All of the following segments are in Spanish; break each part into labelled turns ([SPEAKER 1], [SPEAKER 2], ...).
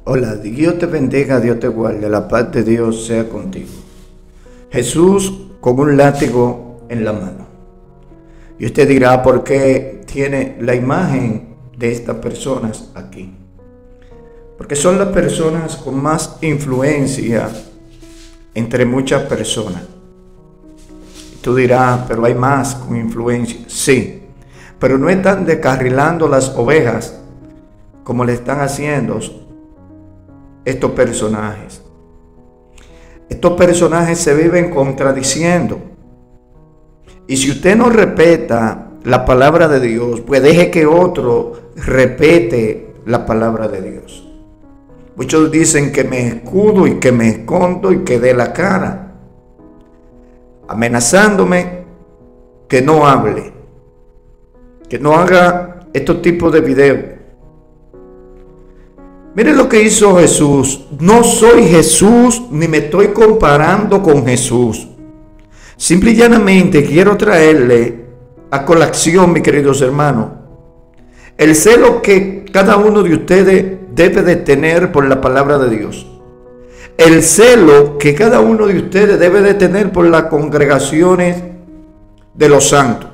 [SPEAKER 1] Hola, Dios te bendiga, Dios te guarde, la paz de Dios sea contigo. Jesús con un látigo en la mano. Y usted dirá, ¿por qué tiene la imagen de estas personas aquí? Porque son las personas con más influencia entre muchas personas. Y tú dirás, pero hay más con influencia. Sí, pero no están descarrilando las ovejas como le están haciendo estos personajes. Estos personajes se viven contradiciendo. Y si usted no respeta la palabra de Dios, pues deje que otro respete la palabra de Dios. Muchos dicen que me escudo y que me escondo y que dé la cara, amenazándome que no hable, que no haga estos tipos de videos. Miren lo que hizo Jesús. No soy Jesús ni me estoy comparando con Jesús. Simple y llanamente quiero traerle a colación, mis queridos hermanos, el celo que cada uno de ustedes debe de tener por la palabra de Dios. El celo que cada uno de ustedes debe de tener por las congregaciones de los santos.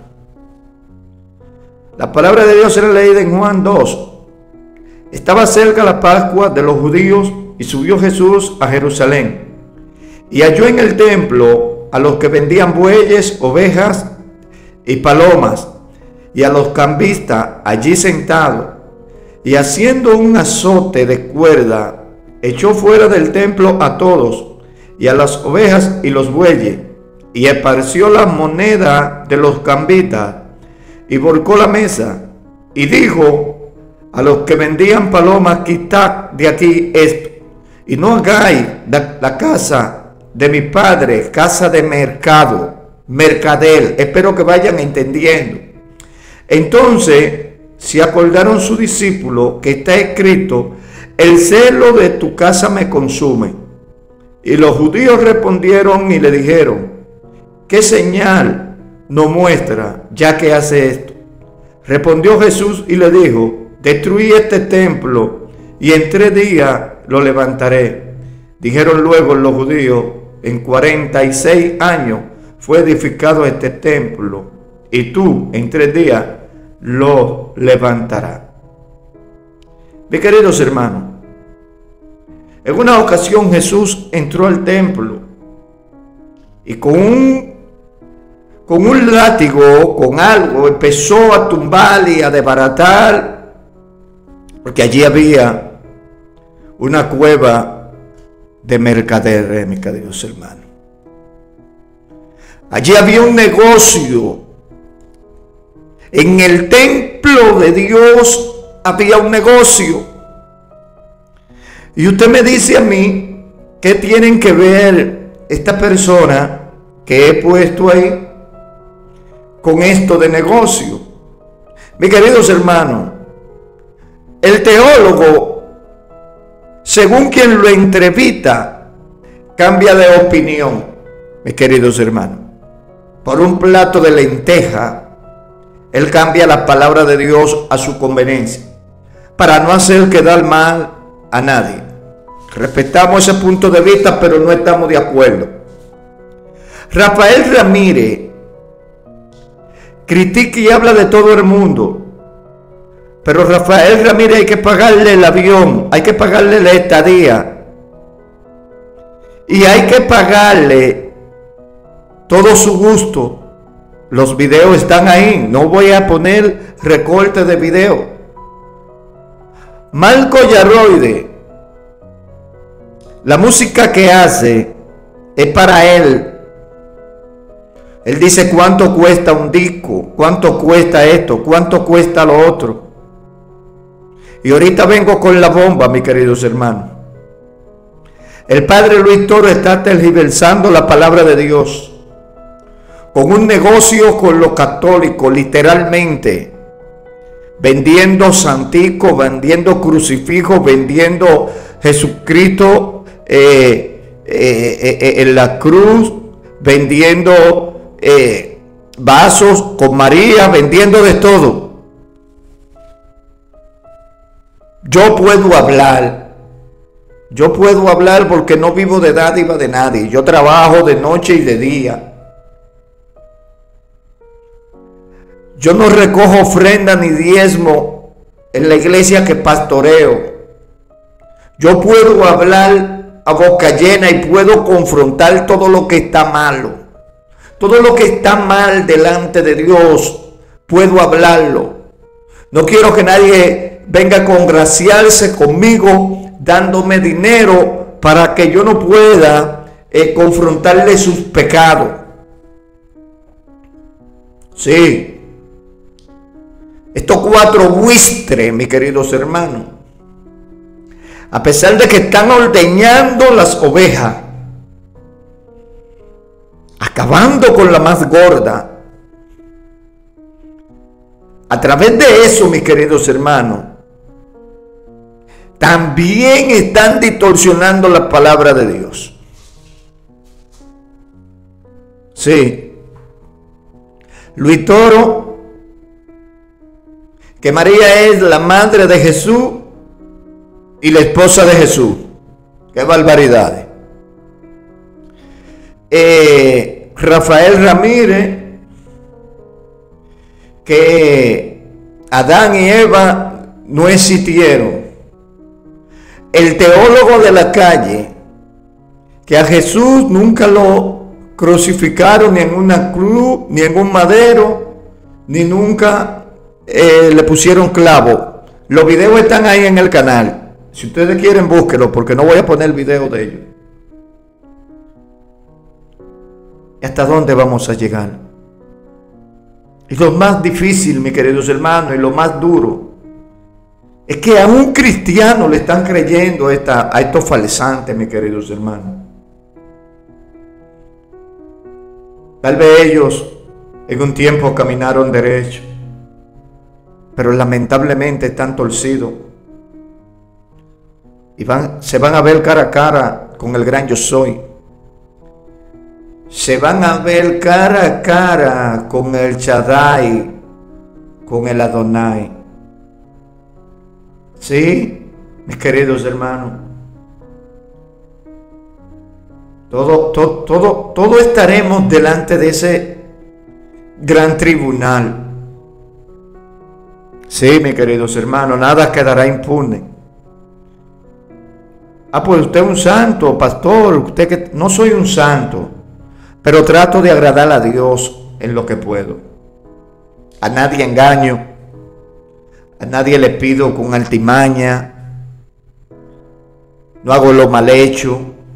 [SPEAKER 1] La palabra de Dios era leída en Juan 2. Estaba cerca la Pascua de los judíos y subió Jesús a Jerusalén. Y halló en el templo a los que vendían bueyes, ovejas y palomas, y a los cambistas allí sentados. Y haciendo un azote de cuerda, echó fuera del templo a todos, y a las ovejas y los bueyes, y esparció la moneda de los cambistas, y volcó la mesa, y dijo a los que vendían palomas: quitad de aquí esto, y no hagáis la casa de mi padre casa de mercado, mercader. Espero que vayan entendiendo. Entonces se acordaron sus discípulos que está escrito: el celo de tu casa me consume. Y los judíos respondieron y le dijeron: ¿qué señal nos muestra ya que hace esto? Respondió Jesús y le dijo: destruí este templo y en 3 días lo levantaré. Dijeron luego los judíos: en 46 años fue edificado este templo, y tú en 3 días lo levantarás. Mis queridos hermanos, en una ocasión Jesús entró al templo y con un látigo, con algo, empezó a tumbar y a desbaratar, porque allí había una cueva de mercaderes, mis queridos hermanos. Allí había un negocio. En el templo de Dios había un negocio. Y usted me dice a mí, ¿qué tienen que ver esta persona que he puesto ahí con esto de negocio? Mis queridos hermanos, el teólogo, según quien lo entrevista, cambia de opinión, mis queridos hermanos. Por un plato de lenteja, él cambia la palabra de Dios a su conveniencia, para no hacer quedar mal a nadie. Respetamos ese punto de vista, pero no estamos de acuerdo. Rafael Ramírez critica y habla de todo el mundo, pero Rafael Ramírez hay que pagarle el avión, hay que pagarle la estadía y hay que pagarle todo su gusto. Los videos están ahí, no voy a poner recortes de video. Marco Yaroide, la música que hace es para él. Él dice cuánto cuesta un disco, cuánto cuesta esto, cuánto cuesta lo otro. Y ahorita vengo con la bomba, mis queridos hermanos. El padre Luis Toro está tergiversando la palabra de Dios con un negocio con los católicos, literalmente, vendiendo santicos, vendiendo crucifijos, vendiendo Jesucristo en la cruz, vendiendo vasos con María, vendiendo de todo. Yo puedo hablar Yo puedo hablar porque no vivo de dádiva de nadie. Yo trabajo de noche y de día. Yo no recojo ofrenda ni diezmo en la iglesia que pastoreo. Yo puedo hablar a boca llena y puedo confrontar todo lo que está malo. Todo lo que está mal delante de Dios, puedo hablarlo. No quiero que nadie venga a congraciarse conmigo dándome dinero para que yo no pueda confrontarle sus pecados. Sí. Estos 4 buitres, mis queridos hermanos, a pesar de que están ordeñando las ovejas, acabando con la más gorda, a través de eso, mis queridos hermanos, también están distorsionando la palabra de Dios. Sí. Luis Toro, que María es la madre de Jesús y la esposa de Jesús. ¡Qué barbaridades! Rafael Ramírez, que Adán y Eva no existieron. El teólogo de la calle, que a Jesús nunca lo crucificaron ni en una cruz, ni en un madero, ni nunca le pusieron clavo. Los videos están ahí en el canal. Si ustedes quieren, búsquenlo, porque no voy a poner el video de ellos. ¿Y hasta dónde vamos a llegar? Y lo más difícil, mis queridos hermanos, y lo más duro, es que a un cristiano le están creyendo a estos falsantes, mis queridos hermanos. Tal vez ellos en un tiempo caminaron derecho, pero lamentablemente están torcidos. Y se van a ver cara a cara con el gran yo soy. Se van a ver cara a cara con el Shaddai, con el Adonai. Sí, mis queridos hermanos. Todo estaremos delante de ese gran tribunal. Sí, mis queridos hermanos, nada quedará impune. Pues usted es un santo, pastor. Usted que no soy un santo, pero trato de agradar a Dios en lo que puedo. A nadie engaño, a nadie le pido con altimaña, no hago lo mal hecho.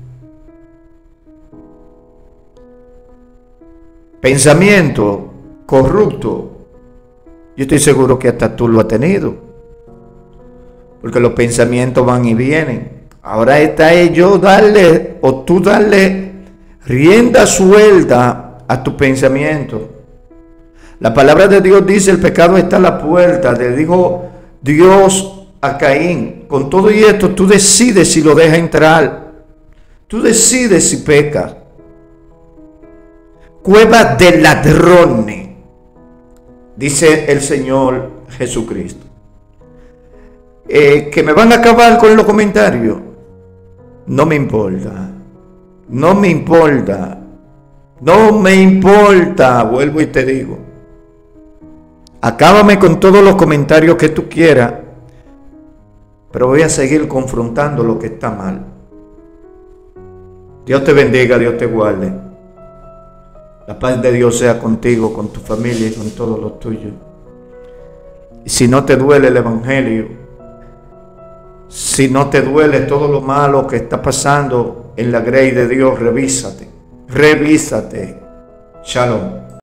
[SPEAKER 1] Pensamiento corrupto, yo estoy seguro que hasta tú lo has tenido, porque los pensamientos van y vienen. Ahora está yo darle, o tú darle rienda suelta a tu pensamiento. La palabra de Dios dice: el pecado está a la puerta. Le dijo Dios a Caín. Con todo y esto, tú decides si lo dejas entrar. Tú decides si peca. Cueva de ladrones, dice el Señor Jesucristo. Que me van a acabar con los comentarios. No me importa. No me importa. No me importa. Vuelvo y te digo. Acábame con todos los comentarios que tú quieras, pero voy a seguir confrontando lo que está mal. Dios te bendiga, Dios te guarde. La paz de Dios sea contigo, con tu familia y con todos los tuyos. Y si no te duele el evangelio, si no te duele todo lo malo que está pasando en la grey de Dios, revísate. Revísate. Shalom.